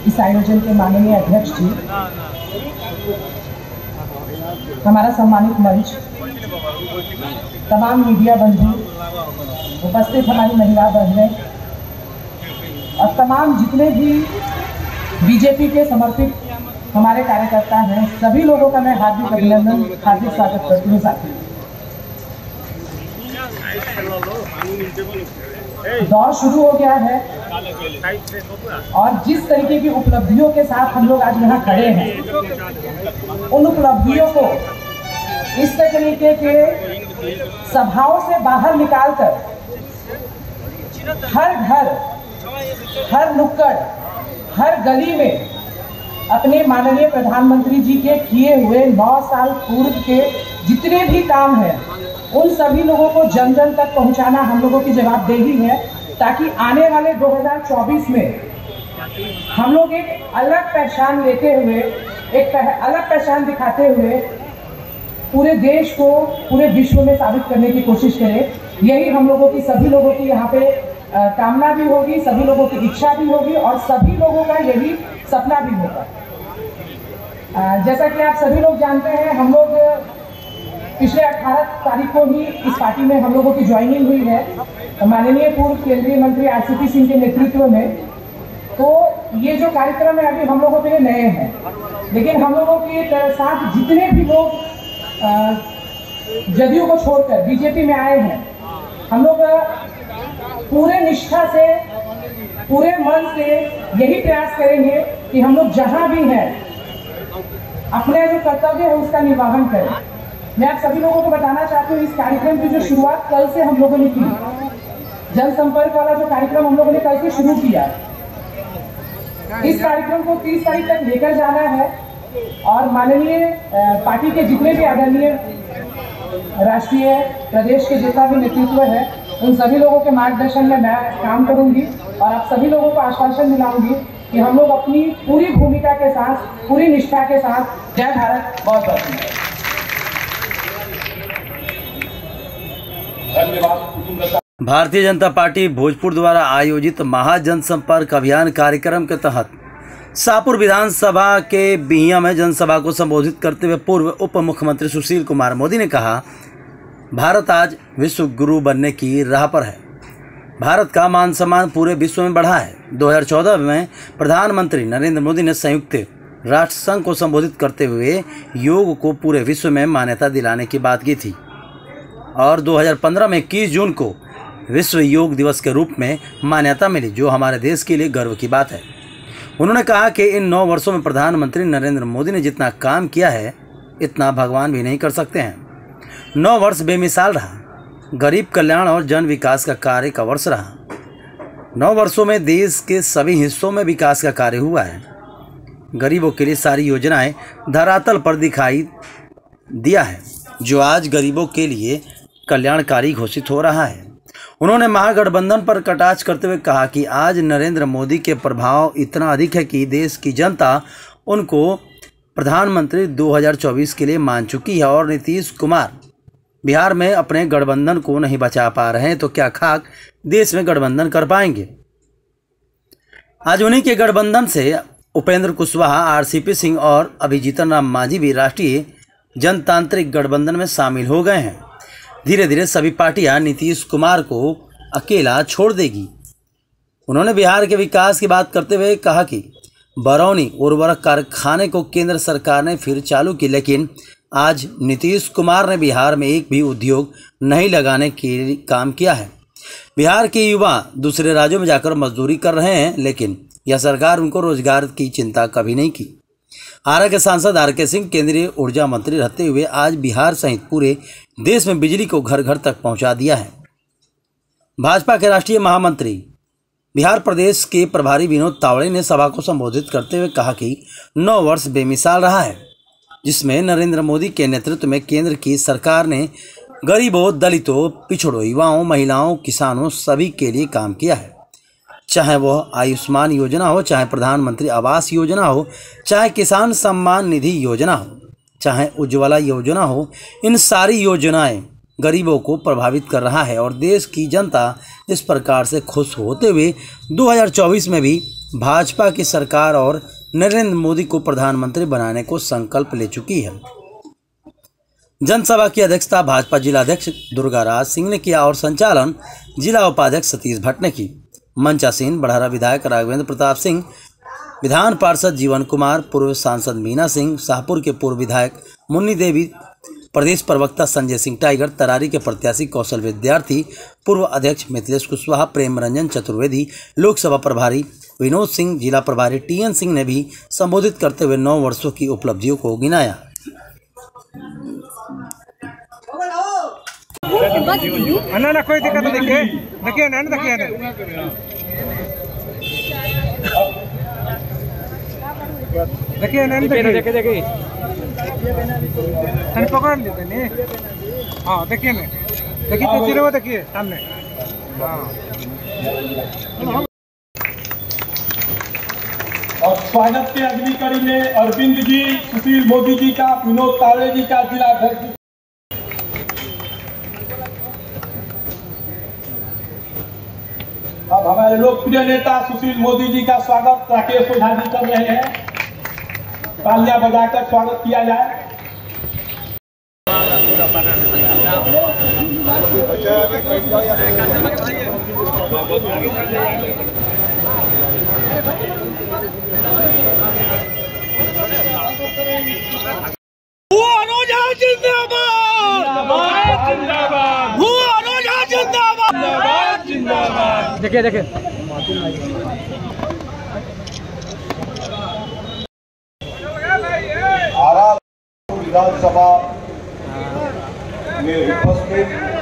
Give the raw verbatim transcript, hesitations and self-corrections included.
इस आयोजन के माननीय अध्यक्ष जी, हमारा सम्मानित मंच, तमाम मीडिया बंधु, उपस्थित हमारी महिला बहनें और तमाम जितने भी बीजेपी के समर्पित हमारे कार्यकर्ता हैं, सभी लोगों का मैं हार्दिक अभिनंदन, हार्दिक स्वागत करती हूँ। साथी, दौर शुरू हो गया है और जिस तरीके की उपलब्धियों के साथ हम लोग आज यहाँ खड़े हैं, उन उपलब्धियों को इस तरीके के सभाओं से बाहर निकालकर हर घर, हर नुक्कड़, हर गली में अपने माननीय प्रधानमंत्री जी के किए हुए नौ साल पूर्व के जितने भी काम हैं, उन सभी लोगों को जन जन तक पहुंचाना हम लोगों की जवाबदेही है, ताकि आने वाले दो हज़ार चौबीस में हम लोग एक अलग पहचान लेते हुए, एक पह, अलग पहचान दिखाते हुए पूरे देश को, पूरे विश्व में साबित करने की कोशिश करें। यही हम लोगों की, सभी लोगों की यहाँ पे आ, कामना भी होगी, सभी लोगों की इच्छा भी होगी और सभी लोगों का यही सपना भी होगा। आ, जैसा कि आप सभी लोग जानते हैं, हम लोग पिछले अठारह तारीख को ही इस पार्टी में हम लोगों की ज्वाइनिंग हुई है, माननीय पूर्व केंद्रीय मंत्री आरसीपी सिंह के नेतृत्व में। तो ये जो कार्यक्रम है अभी हम लोगों के लिए नए हैं, लेकिन हम लोगों के साथ जितने भी लोग जदयू को छोड़कर बीजेपी में आए हैं, हम लोग पूरे निष्ठा से, पूरे मन से यही प्रयास करेंगे कि हम लोग जहां भी हैं अपने जो कर्तव्य है उसका निर्वहन करें। मैं आप सभी लोगों को बताना चाहती हूँ, इस कार्यक्रम की जो शुरुआत कल से हम लोगों ने की, जनसंपर्क वाला जो कार्यक्रम हम लोगों ने कल से शुरू किया, इस कार्यक्रम को तीस तारीख तक लेकर जाना है और माननीय पार्टी के जितने भी आदरणीय राष्ट्रीय प्रदेश के जितना भी नेतृत्व है, उन सभी लोगों के मार्गदर्शन में मैं काम करूंगी और आप सभी लोगों को आश्वासन दिलाऊंगी कि हम लोग अपनी पूरी भूमिका के साथ, पूरी निष्ठा के साथ जय भारत, बहुत बहुत धन्यवाद। भारतीय जनता पार्टी भोजपुर द्वारा आयोजित महाजनसंपर्क अभियान कार्यक्रम के तहत शाहपुर विधानसभा के बिहिया में जनसभा को संबोधित करते हुए पूर्व उप मुख्यमंत्री सुशील कुमार मोदी ने कहा, भारत आज विश्व गुरु बनने की राह पर है। भारत का मान सम्मान पूरे विश्व में बढ़ा है। दो हज़ार चौदह में प्रधानमंत्री नरेंद्र मोदी ने संयुक्त राष्ट्र संघ को संबोधित करते हुए योग को पूरे विश्व में मान्यता दिलाने की बात की थी और दो हज़ार पंद्रह में इक्कीस जून को विश्व योग दिवस के रूप में मान्यता मिली, जो हमारे देश के लिए गर्व की बात है। उन्होंने कहा कि इन नौ वर्षों में प्रधानमंत्री नरेंद्र मोदी ने जितना काम किया है, इतना भगवान भी नहीं कर सकते हैं। नौ वर्ष बेमिसाल रहा, गरीब कल्याण और जन विकास का कार्य का वर्ष रहा। नौ वर्षों में देश के सभी हिस्सों में विकास का कार्य हुआ है। गरीबों के लिए सारी योजनाएं धरातल पर दिखाई दिया है, जो आज गरीबों के लिए कल्याणकारी घोषित हो रहा है। उन्होंने महागठबंधन पर कटाक्ष करते हुए कहा कि आज नरेंद्र मोदी के प्रभाव इतना अधिक है कि देश की जनता उनको प्रधानमंत्री दो हज़ार चौबीस के लिए मान चुकी है और नीतीश कुमार बिहार में अपने गठबंधन को नहीं बचा पा रहे हैं, तो क्या खाक देश में गठबंधन कर पाएंगे। आज उन्हीं के गठबंधन से उपेंद्र कुशवाहा, आरसीपी सिंह और अभी जीतन राम मांझी भी राष्ट्रीय जनतांत्रिक गठबंधन में शामिल हो गए हैं। धीरे धीरे सभी पार्टियां नीतीश कुमार को अकेला छोड़ देगी। उन्होंने बिहार के विकास की बात करते हुए कहा कि बरौनी उर्वरक कारखाने को केंद्र सरकार ने फिर चालू की, लेकिन आज नीतीश कुमार ने बिहार में एक भी उद्योग नहीं लगाने के काम किया है। बिहार के युवा दूसरे राज्यों में जाकर मजदूरी कर रहे हैं, लेकिन यह सरकार उनको रोजगार की चिंता कभी नहीं की। आरा के सांसद आर के सिंह केंद्रीय ऊर्जा मंत्री रहते हुए आज बिहार सहित पूरे देश में बिजली को घर घर तक पहुंचा दिया है। भाजपा के राष्ट्रीय महामंत्री बिहार प्रदेश के प्रभारी विनोद तावड़े ने सभा को संबोधित करते हुए कहा कि नौ वर्ष बेमिसाल रहा है, जिसमें नरेंद्र मोदी के नेतृत्व में केंद्र की सरकार ने गरीबों, दलितों, पिछड़ों, युवाओं, महिलाओं, किसानों सभी के लिए काम किया है। चाहे वह आयुष्मान योजना हो, चाहे प्रधानमंत्री आवास योजना हो, चाहे किसान सम्मान निधि योजना हो, चाहे उज्ज्वला योजना हो, इन सारी योजनाएं गरीबों को प्रभावित कर रहा है और देश की जनता इस प्रकार से खुश होते हुए दो हज़ार चौबीस में भी भाजपा की सरकार और नरेंद्र मोदी को प्रधानमंत्री बनाने को संकल्प ले चुकी है। जनसभा की अध्यक्षता भाजपा जिला अध्यक्ष दुर्गाराज सिंह ने किया और संचालन जिला उपाध्यक्ष सतीश भट्ट ने की। मंचासीन बढ़ारा विधायक राघवेंद्र प्रताप सिंह, विधान पार्षद जीवन कुमार, पूर्व सांसद मीना सिंह, शाहपुर के पूर्व विधायक मुन्नी देवी, प्रदेश प्रवक्ता संजय सिंह टाइगर, तरारी के प्रत्याशी कौशल विद्यार्थी, पूर्व अध्यक्ष मिथिलेश कुशवाहा, प्रेम रंजन चतुर्वेदी, लोकसभा प्रभारी विनोद सिंह, जिला प्रभारी टीएन सिंह ने भी संबोधित करते हुए नौ वर्षों की उपलब्धियों को गिनाया। अन्ना ना कोई दिक्कत नहीं है, देखिए ना देखिए ना देखिए ना देखिए देखिए देखिए तन पकड़ लेते नहीं। हाँ देखिए ना देखिए तो सिर्फ देखिए सामने। हाँ और स्वागत के अगली कड़ी में अरविंद जी, सुशील मोदी जी का, विनोद तावड़े जी का जिला अध्यक्ष। अब हमारे लोकप्रिय नेता सुशील मोदी जी का स्वागत राकेश ओझा जी कर रहे हैं। तालियां बजाकर स्वागत किया जाए। देखिए देखिए आरा विधानसभा में उपस्थित